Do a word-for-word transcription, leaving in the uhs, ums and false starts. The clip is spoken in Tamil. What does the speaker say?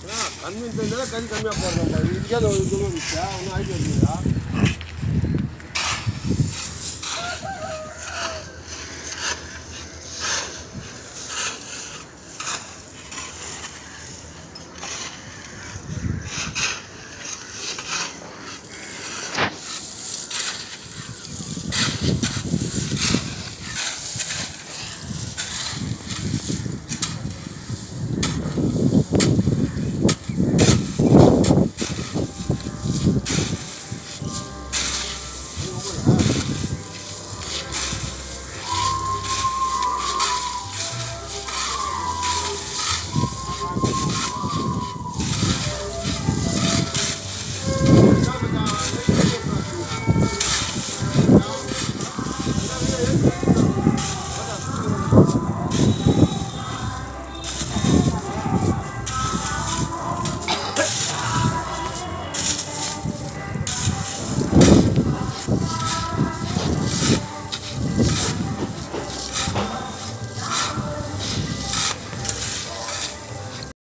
கம்மி இருந்தால் கறி கம்மியாக போடுறோம் இதுக்கே அது ஒரு இதுவும் விற்றா ஒன்றும் ஆகிட்டு வருதுங்களா